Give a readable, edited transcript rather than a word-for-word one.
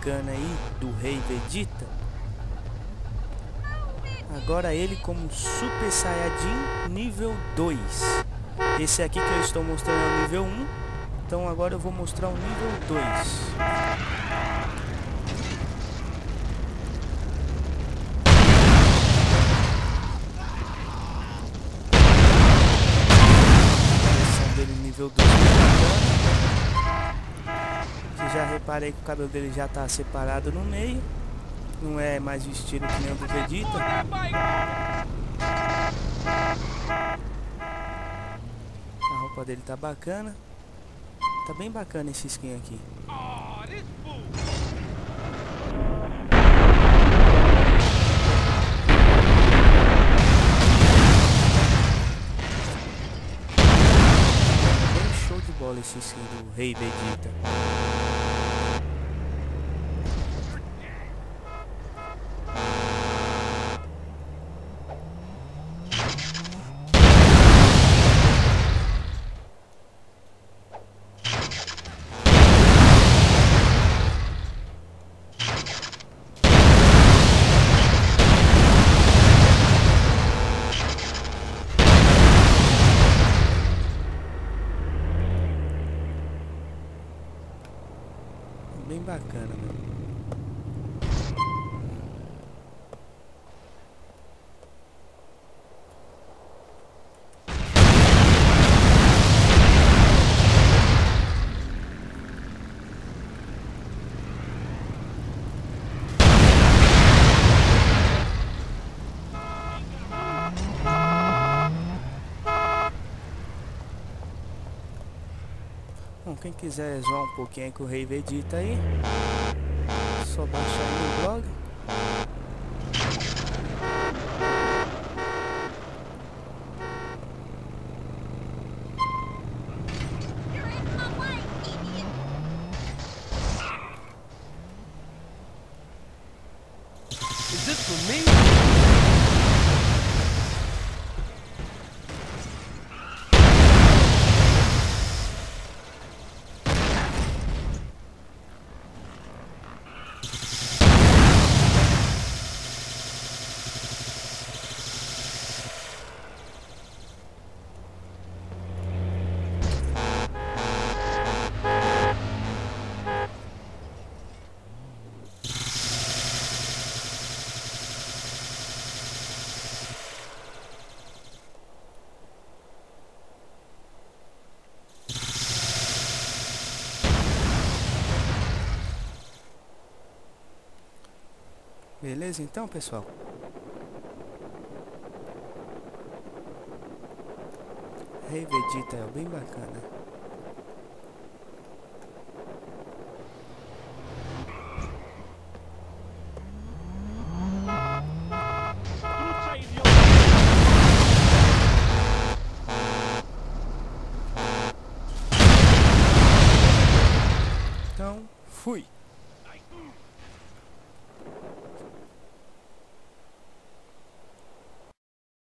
bacana aí do Rei Vegeta. Agora ele como Super Saiyajin nível 2. Esse aqui que eu estou mostrando é o nível 1. Então agora eu vou mostrar o nível 2. Nível 2. Você já reparei que o cabelo dele já tá separado no meio. Não é mais o estilo que nem o do Vegeta. A roupa dele tá bacana. Tá bem bacana esse skin aqui. Bola esse skin do Rei Vegeta. Bem bacana, mano. Bom, quem quiser zoar um pouquinho aí com o Rei Vegeta aí, só baixar aí no blog. Is this for me? Beleza então, pessoal? Rei Vegeta é bem bacana.